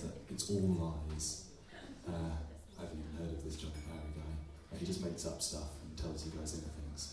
that it's all lies. I haven't even heard of this John Parry guy. He just makes up stuff and tells you guys anything, so.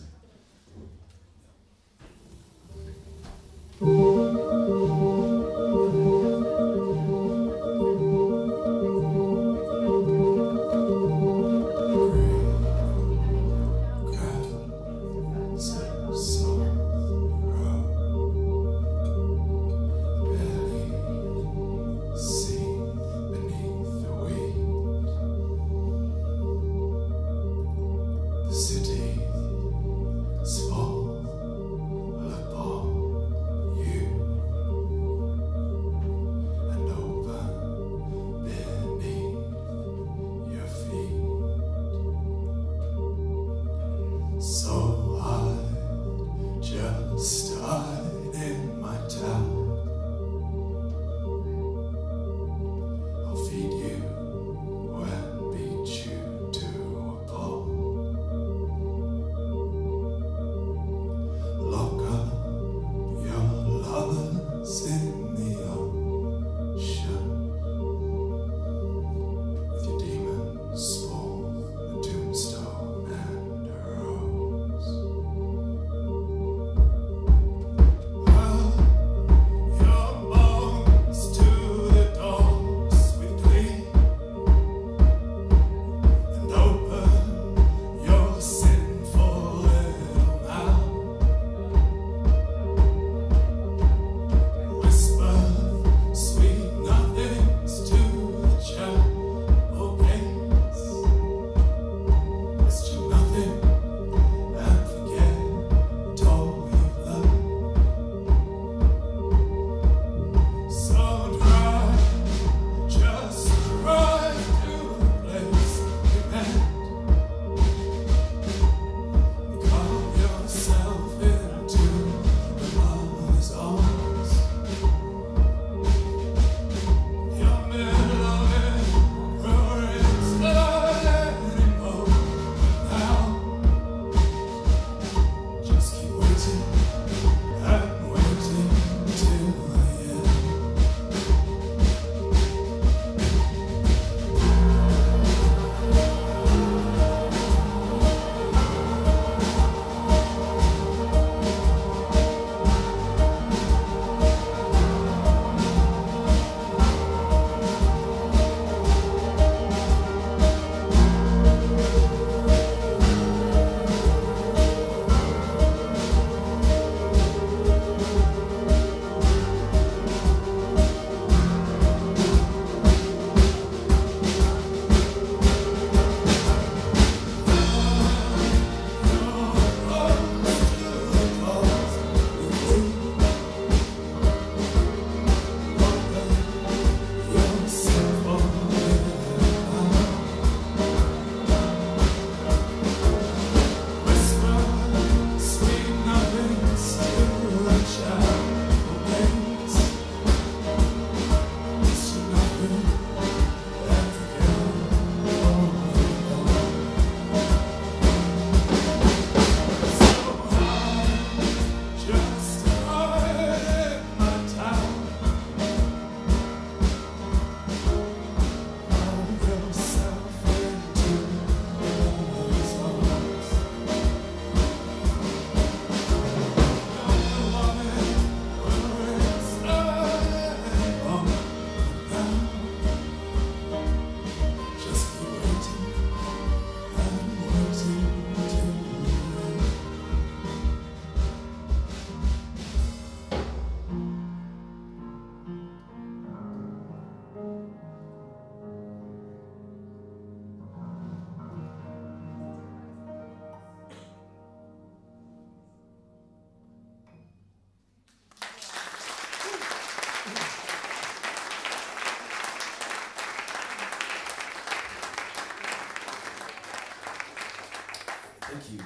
Thank you.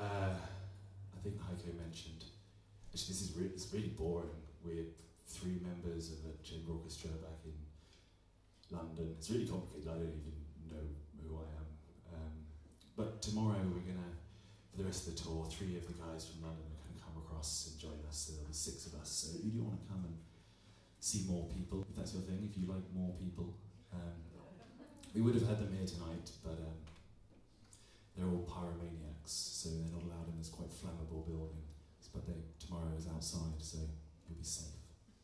I think Heiko mentioned, actually it's really boring. We're 3 members of a chamber orchestra back in London. It's really complicated, I don't even know who I am. But tomorrow we're gonna, for the rest of the tour, 3 of the guys from London are gonna come across and join us, so there'll be 6 of us. So if you do want to come and see more people, if that's your thing, if you like more people. We would have had them here tonight, but they're all pyromaniacs, so they're not allowed in this quite flammable building. But tomorrow is outside, so you'll be safe.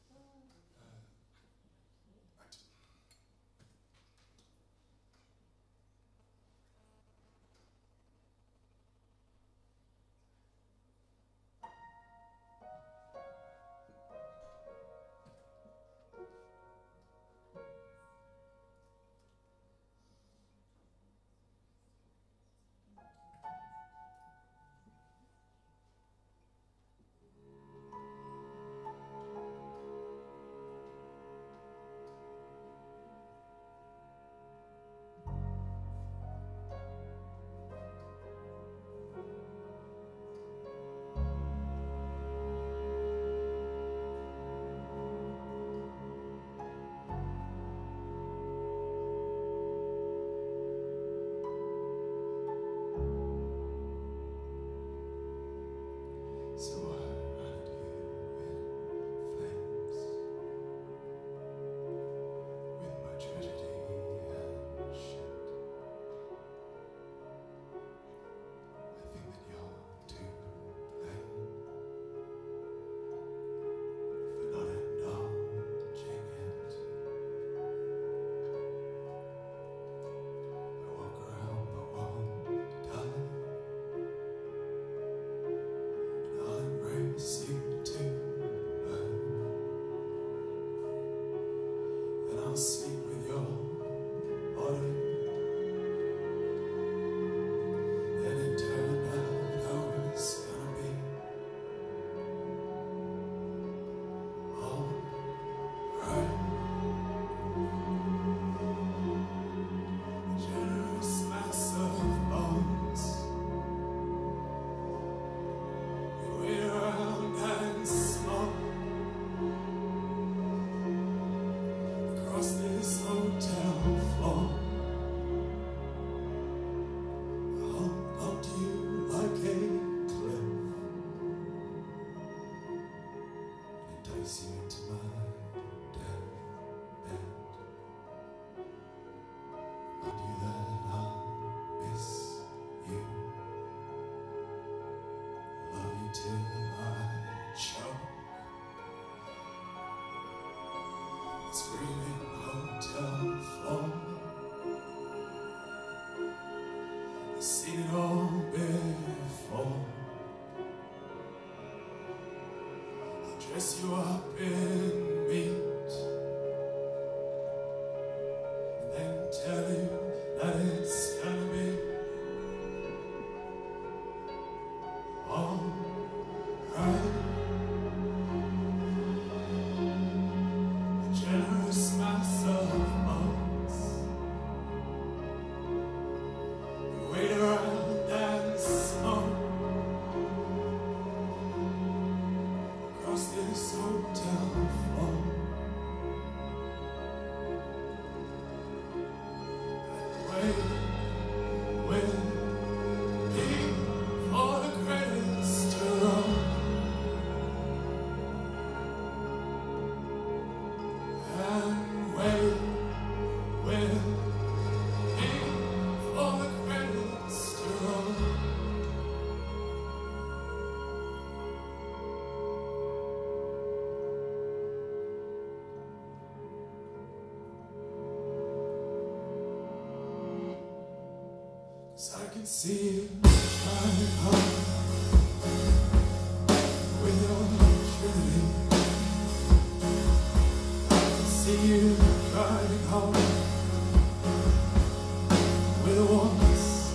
Screaming hotel floor, I've seen it all before. I'll dress you up in meat and then tell you that it's gonna be all right. Generous mass of bones, we wait around and smoke across this hotel floor, and wait with me for the credits to roll. And wait with me for the credits to roll. Cause I can see you trying hard with your trinity. See you driving home with a voice.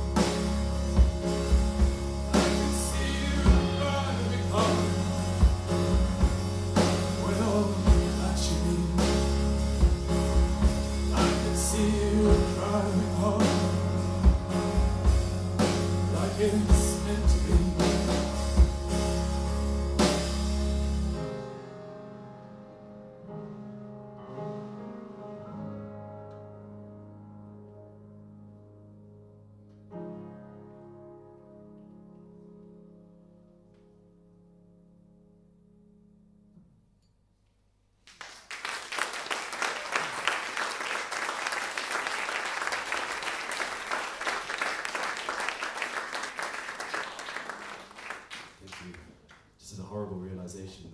I can see you driving home with all that you need. I can see you driving home like it's meant to be.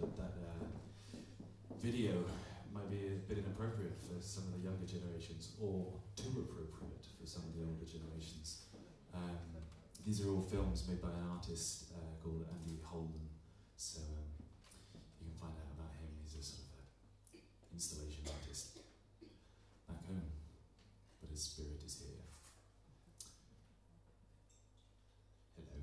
that video might be a bit inappropriate for some of the younger generations, or too appropriate for some of the older generations. These are all films made by an artist called Andy Holden, so you can find out about him. He's a sort of installation artist back home, but his spirit is here. Hello.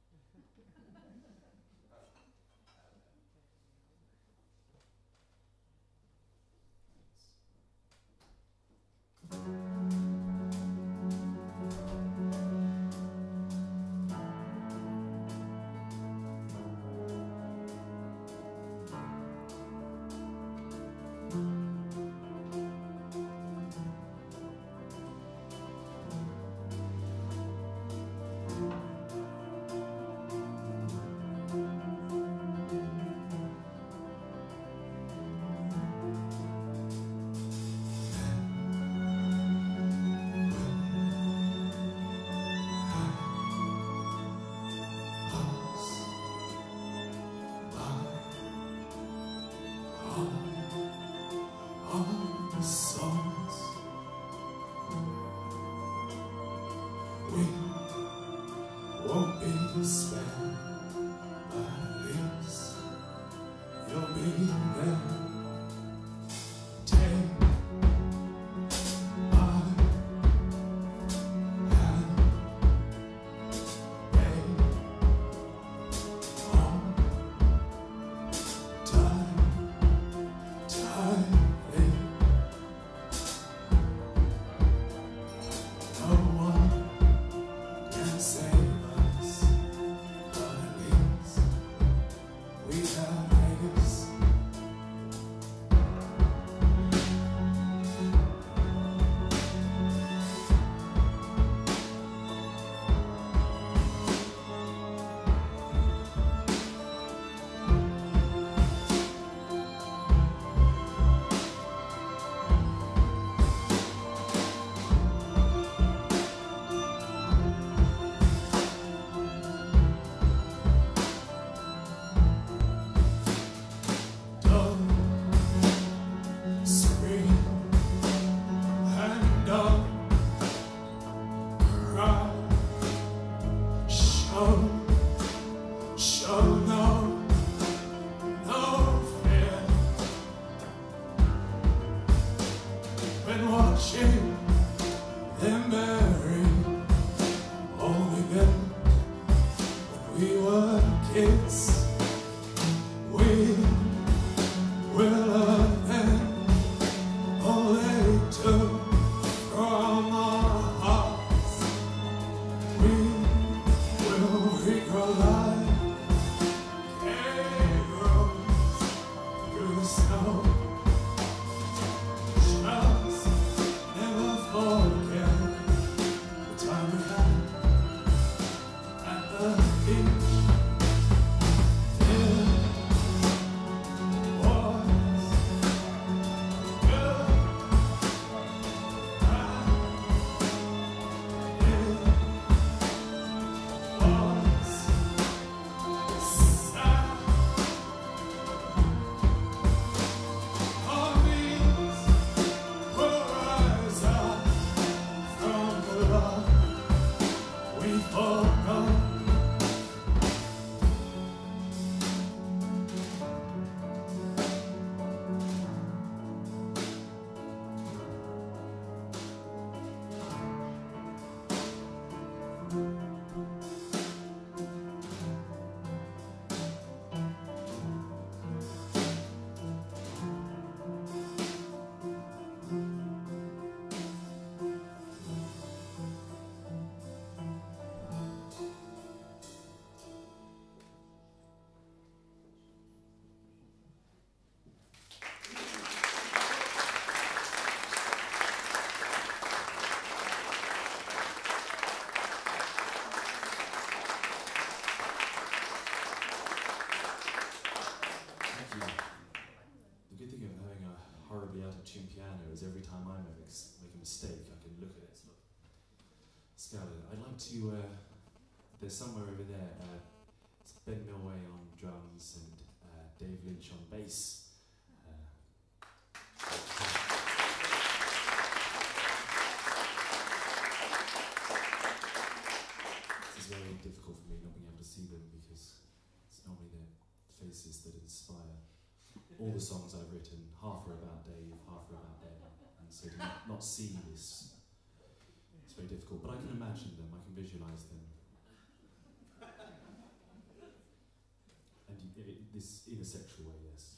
Every time I make a mistake, I can look at it, sort of scout it. I'd like to, there's somewhere over there, it's Ben Milway on drums and Dave Lynch on bass. It's very difficult for me not being able to see them because it's normally their faces that inspire all the songs I've written. Half are about Dave, half are about them, and so to not see this, it's very difficult. But I can imagine them, I can visualise them. And this in a sexual way, yes.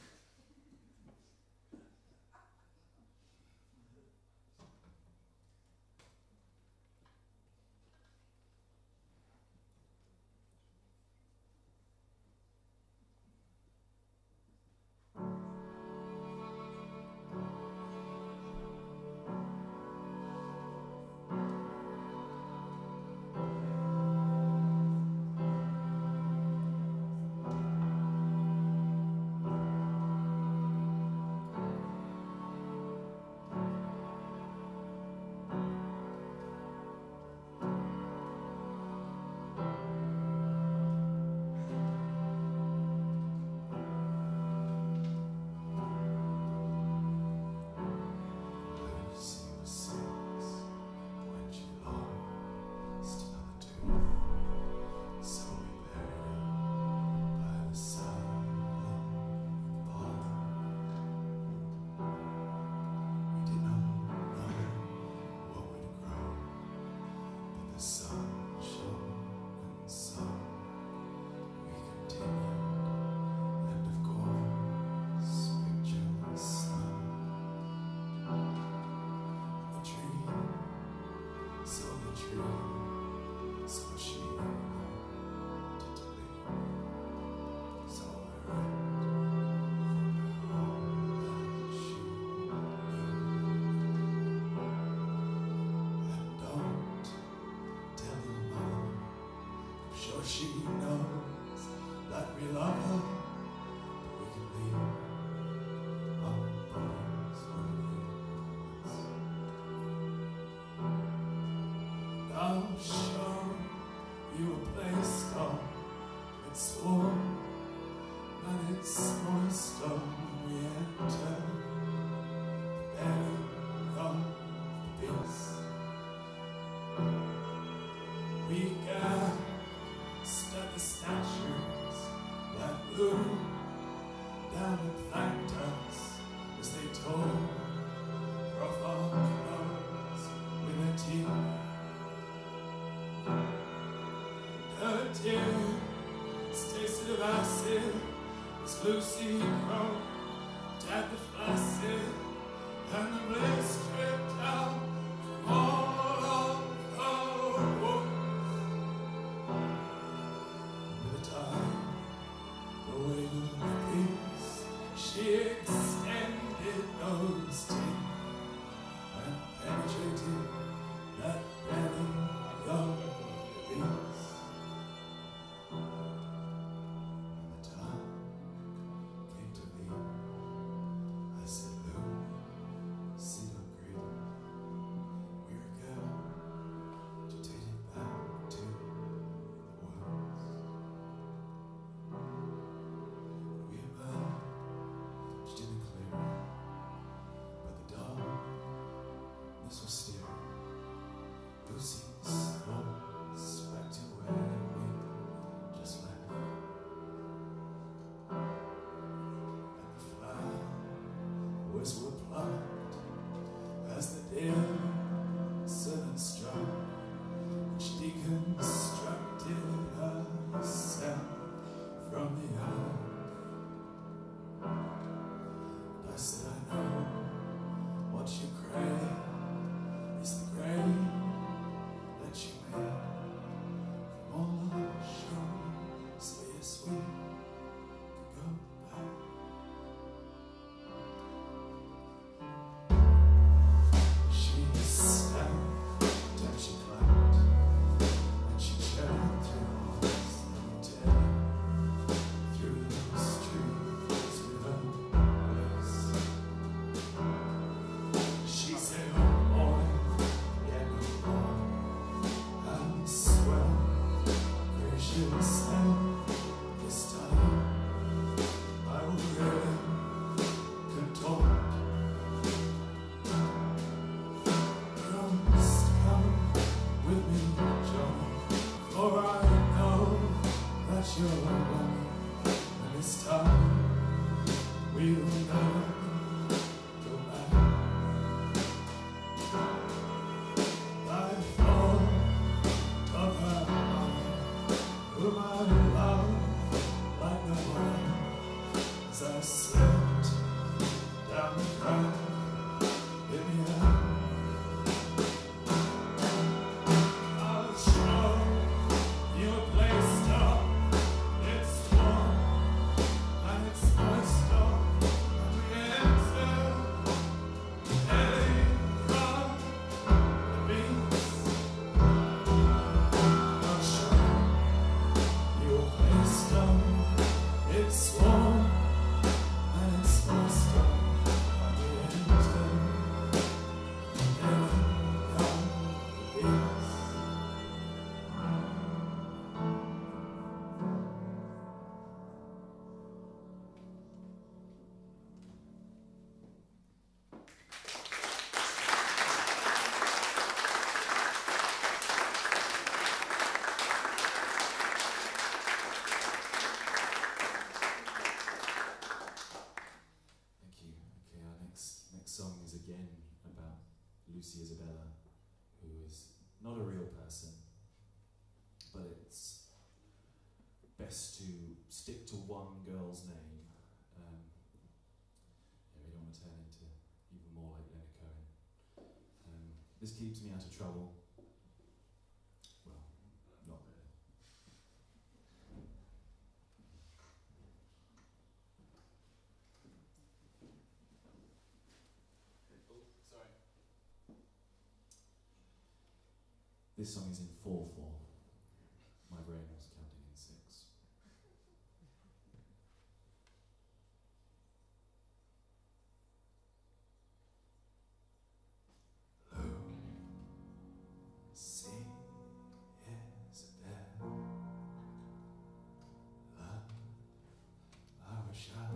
She knows that we love her, but we can leave our bones where it is. I'll show you a place called it's warm and it's moist when we enter the belly of the beast. We can study the statues that blew down and thanked us as they tore off our clothes with their teeth. Her tears tasted of acid as Lucy croaked at the flaccid, and the bliss stripped out from all of her wounds. The weight of peace, she extended those teeth and penetrated that belly of peace. And the time came to me. I said, Lucy, don't grieve. your love, and this time we'll never go back. I thought of her mind, whom I love like no one, as I slipped down the crack in the air. I'll show you a place, dark. It's warm and it's moist, dark. And we enter, heading from the beach. I'll show you a place, dark. It's warm and it's moist, dark. And we enter, heading from the beach. Thank you. Okay, our next song is again about Lucy Isabella, who is not a real person, but it's best to stick to one girl's name. Yeah, we don't want to turn into even more like Leonard Cohen. This keeps me out of trouble. Well, not really. Sorry. This song is in 4/4. My brain was counting in 6. See, Isabella, love, I wish I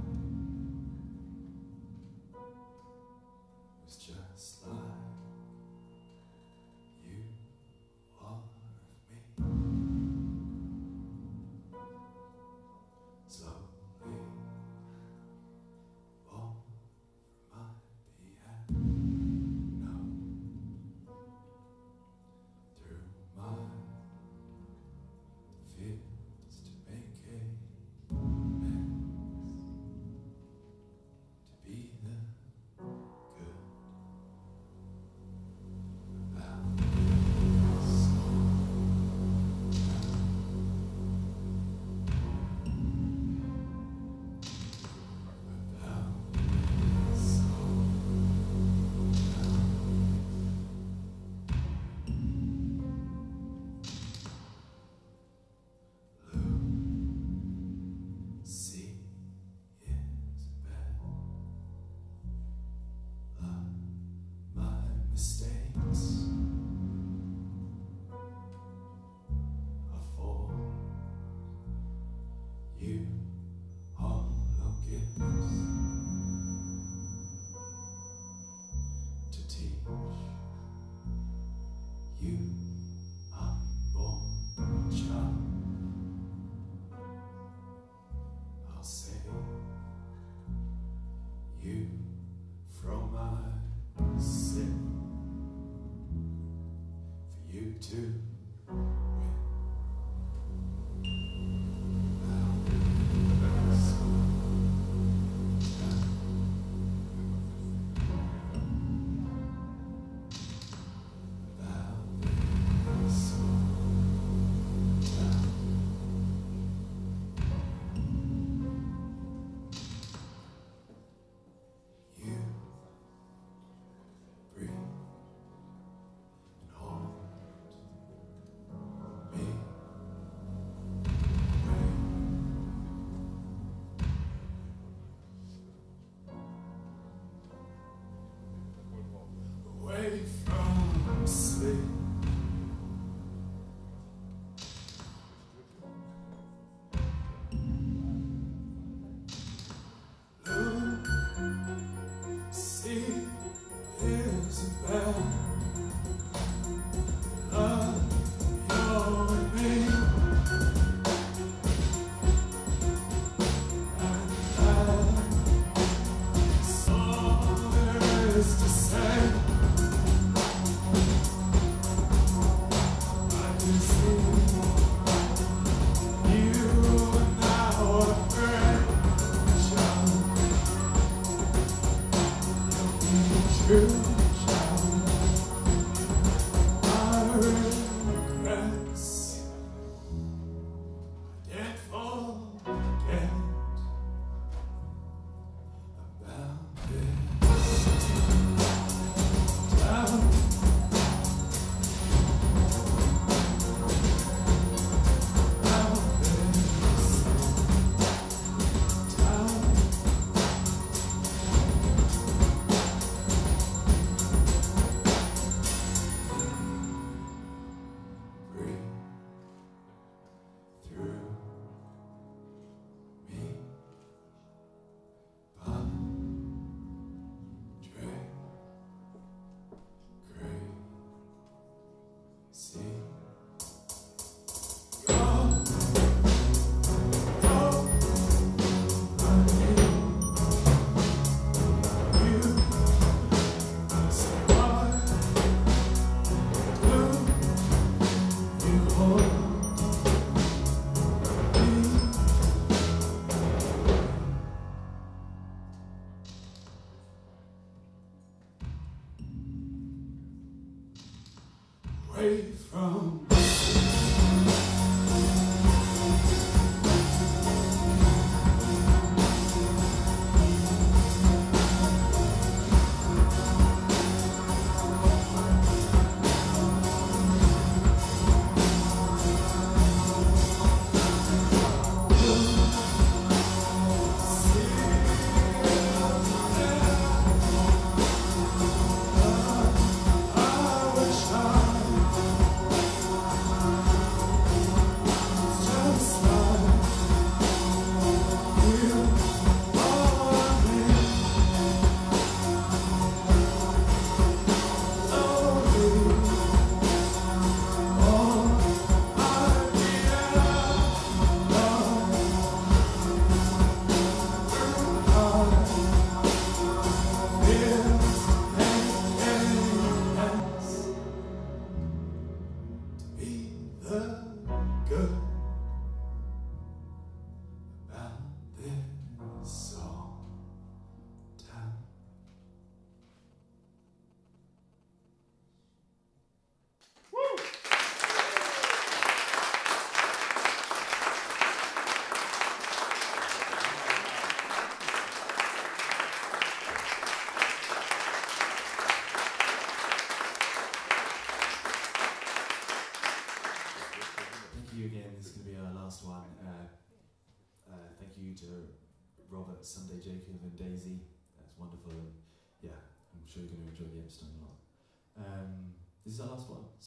was just like you are of me. Slowly, warm from my piano, through my fields to make a mess, to be the good about this Lucy Isabella, my mistakes are for you, hollow gifts to teach you unborn child. I'll save you from my sin, for you to win. You breathe and hold Away from Robert, Sunday Jacob and Daisy. That's wonderful, and yeah, I'm sure you're going to enjoy the episode a lot. This is our last one.